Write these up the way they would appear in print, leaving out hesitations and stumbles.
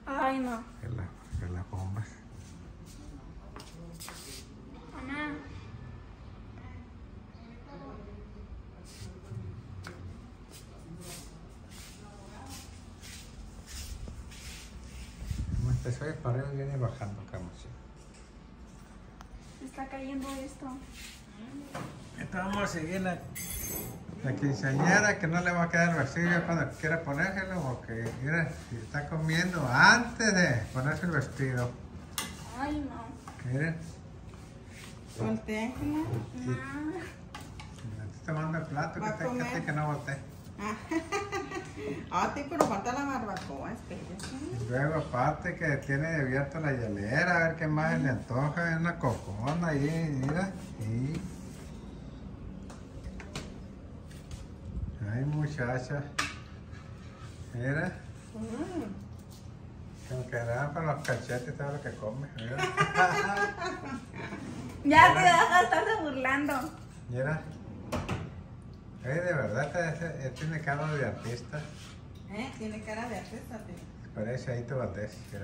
Ay, no. Que la pongas. Mamá. Como empezó a parar y viene bajando, Camusi. Se está cayendo esto. Entonces vamos a seguir la quinceañera, que no le va a quedar vestido cuando quiera ponérselo, porque mira, si está comiendo antes de ponerse el vestido. Ay, no. Miren, Voltea, Ángela. No. estoy tomando el plato ¿Va a comer? que no boté. Ah, sí, pero falta la barbacoa, espérese. Y luego aparte que tiene abierta la hielera, a ver qué más le antoja, una cocona ahí, mira. Y... ay, muchacha. Mira. Como que era para los cachetes todo lo que come. Mira. Ya te deja de estarse burlando. Mira. De verdad tiene cara de artista. Tiene cara de artista, tío. Parece ahí tu batés, mira.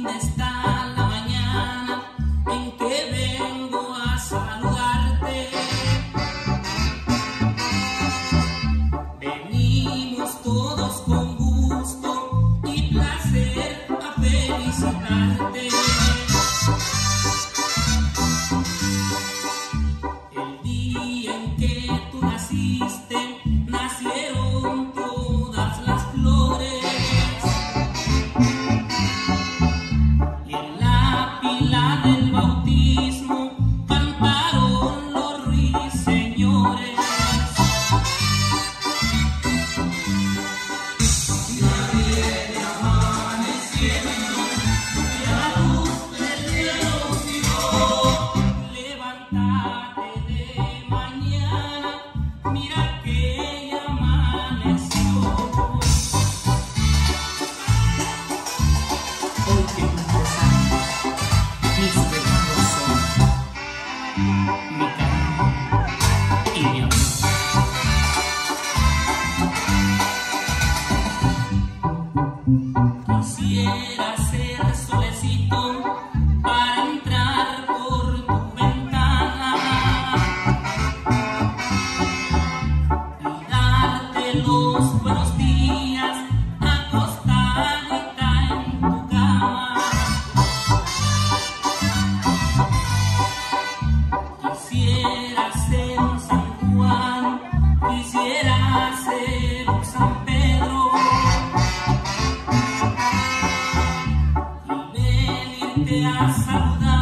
Te a saludar.